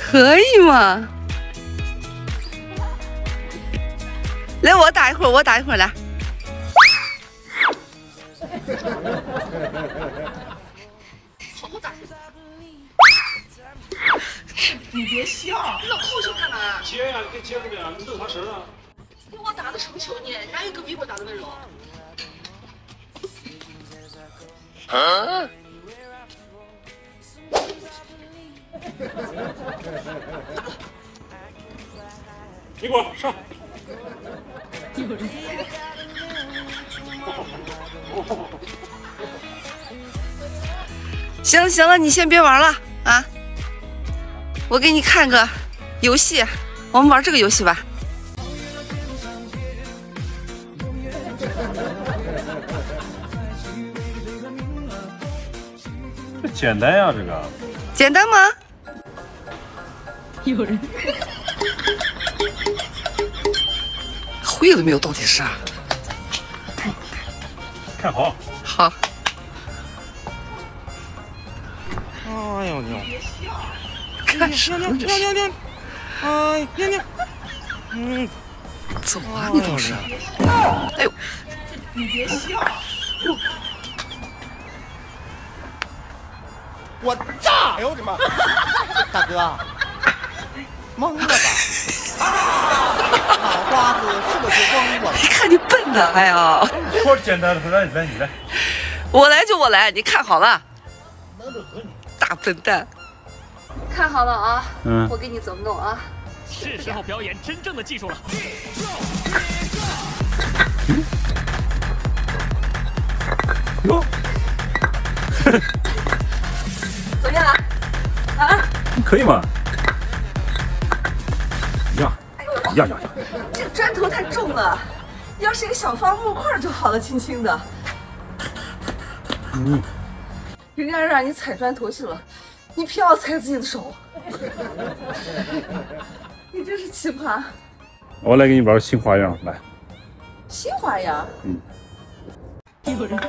可以吗？来，我打一会儿，我打一会儿来。好好打。你别笑，老后手干嘛？ 接呀，你给接不了，你弄啥事啊？ 我打的什么球呢？哪有个比我打的温柔？啊？ 你给我上！ 行了行了，你先别玩了啊！我给你看个游戏，我们玩这个游戏吧。 这简单呀，这个。 简单吗？ 有人。 会了没有？到底是？ 看好。 好。 哎呦娘！ 看什么这是？ 娘！哎娘！ 走啊你倒是！哎呦！你别笑！ 我炸！哎呦我的妈！大哥，懵了吧？脑瓜子是不是懵了？ 你看你笨的，哎呀！ 说简单的，来你来。 我来就我来，你看好了。大笨蛋！看好了啊！我给你怎么弄啊？ 是时候表演真正的技术了。 哟， 怎么样啊？ 可以吗？呀， 这个砖头太重了，要是一个小方木块就好了，轻轻的。人家让你踩砖头去了，你偏要踩自己的手，你真是奇葩。 我来给你玩个新花样，来。 新花样？ 有人。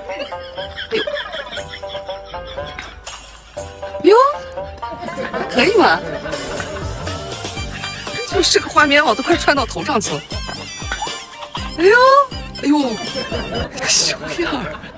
哟，可以吗？就是这个画面，我都快穿到头上去了。哎呦，这个熊样儿。